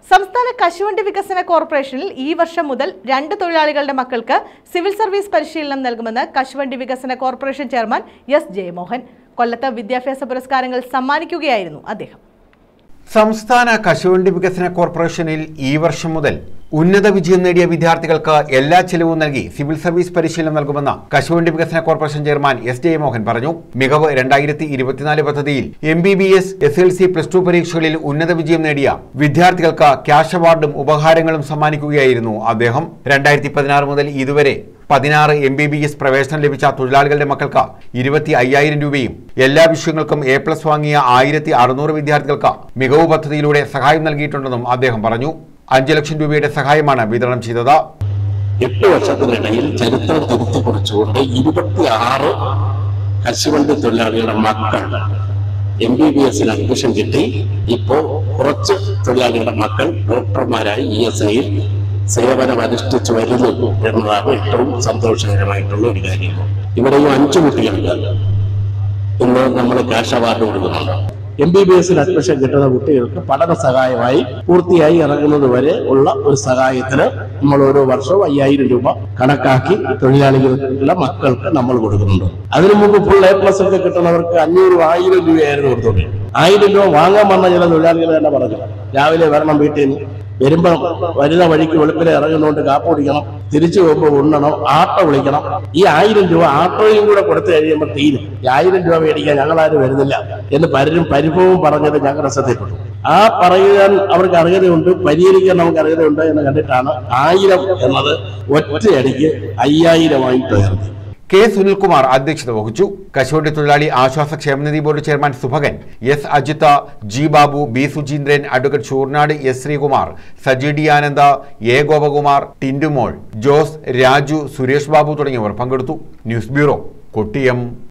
സംസ്ഥാന കശുവണ്ടി വികസന കോർപ്പറേഷനിൽ ഈ വർഷം മുതൽ 2 തൊഴിലാളികളുടെ മക്കൾക്ക് സിവിൽ സർവീസ് പരിശീലനം നൽകുമെന്ന് കശുവണ്ടി വികസന കോർപ്പറേഷൻ ചെയർമാൻ എസ് ജയമോഹൻ കൊല്ലത്ത് വിദ്യാഭ്യാസ പുരസ്കാരങ്ങൾ സമ്മാനിക്കുകയായിരുന്നു അദ്ദേഹം. സംസ്ഥാന കശുവണ്ടി വികസന കോർപ്പറേഷനിൽ ഈ വർഷം മുതൽ ഉന്നത വിജയം നേടിയ വിദ്യാർത്ഥികൾക്ക് എല്ലാ ചെലവും നൽകി സിവിൽ സർവീസ് പരിശീലനം നൽകുമെന്ന് കശുവണ്ടി വികസന കോർപ്പറേഷൻ ചെയർമാൻ എസ് ജയമോഹൻ പറഞ്ഞു. മികവ് 2024 പദ്ധതിയിൽ MBBS, SLC, +2 പരീക്ഷകളിൽ ഉന്നത വിജയം നേടിയ വിദ്യാർത്ഥികൾക്ക് ക്യാഷ് അവാർഡും ഉപഹാരങ്ങളും സമ്മാനിക്കുകയായിരുന്നു അദ്ദേഹം. 2016 മുതൽ ഇതുവരെ 16 MBBS പ്രവേശനം ലഭിച്ച തൊഴിലാളികളുടെ മക്കൾക്ക് 25,000 രൂപയും എല്ലാ വിഷയങ്ങൾക്കും A+ വാങ്ങിയ 1,600 വിദ്യാർത്ഥികൾക്ക് മികവ് പദ്ധതിയിലൂടെ സഹായം നൽകിയിട്ടുണ്ടെന്നും അദ്ദേഹം പറഞ്ഞു. 5 ലക്ഷം രൂപയുടെ സഹായമാണ് വിതരണം ചെയ്തത്. 8 വർഷത്തിനിടയിൽ ചരിത്രം തിരുത്തി കുറിച്ചുകൊണ്ട് 26 കശുവണ്ടി തൊഴിലാളികളുടെ മക്കൾ MBBS അഡ്മിഷൻ കിട്ടി. ഇപ്പോൾ കുറച്ച് തൊഴിലാളികളുടെ മക്കൾ ഡോക്ടർമാരായി ESIയിൽ സേവനം അനുഷ്ഠിച്ചു വരുന്നു എന്നതാണ് ഏറ്റവും സന്തോഷകരമായിട്ടുള്ള ഒരു കാര്യം. ഇവിടെയും 5 കുട്ടികൾക്ക് ഇന്ന് നമ്മൾ ക്യാഷ് അവാർഡ് കൊടുക്കുന്നുണ്ട്. MBBS അഡ്മിഷൻ കിട്ടുന്ന കുട്ടികൾക്ക് പഠന സഹായമായി പൂർത്തിയായി ഇറങ്ങുന്നത് വരെ ഉള്ള ഒരു സഹായത്തിന് നമ്മൾ ഓരോ വർഷവും 5,000 രൂപ കണക്കാക്കി തൊഴിലാളികളുടെ മക്കൾക്ക് നമ്മൾ കൊടുക്കുന്നുണ്ട്. അതിനു മുമ്പ് ഫുൾ A+ ഒക്കെ കിട്ടുന്നവർക്ക് 500-1000 രൂപയായിരുന്നു കൊടുത്തോണ്ട്. 1000 രൂപ വാങ്ങാൻ വന്ന ചില തൊഴിലാളികൾ തന്നെ പറഞ്ഞു, രാവിലെ വരണം, വീട്ടിൽ നിന്ന് വരുമ്പോ വരുന്ന വഴിക്ക് വെളുപ്പിലെ ഇറങ്ങുന്നതുകൊണ്ട് കാപ്പ് കുടിക്കണം, തിരിച്ചു പോകുമ്പോൾ ഉണ്ണണം, ആട്ടോ വിളിക്കണം. ഈ 1000 രൂപ ആട്ടോയും കൂടെ കൊടുത്തു കഴിയുമ്പോൾ തീരും. 1000 രൂപ മേടിക്കാൻ ഞങ്ങളാരും വരുന്നില്ല എന്ന് പലരും പരിഭവവും പറഞ്ഞത് ഞങ്ങളുടെ ശ്രദ്ധയിൽപ്പെട്ടു. ആ പറയാൻ അവർക്ക് അർഹതയുണ്ട്, പരിഹരിക്കാൻ നമുക്ക് അർഹതയുണ്ട് എന്ന് കണ്ടിട്ടാണ് 1000 എന്നത് ഒറ്റയടിക്ക് 5000 ഉയർത്തി. കെ സുനിൽകുമാർ അധ്യക്ഷത വഹിച്ചു. കശുവണ്ടി തൊഴിലാളി ആശ്വാസ ക്ഷേമനിധി board chairman Subhakan, S Ajith, G Babu, B Sucheendran, advocate Shoornad, S Sreekumar, Saji D Ananda, A Gopakumar, Tindumol, Jose, Raju, Suresh Babu തുടങ്ങിയവർ പങ്കെടുത്തു. News bureau, Kottiyam.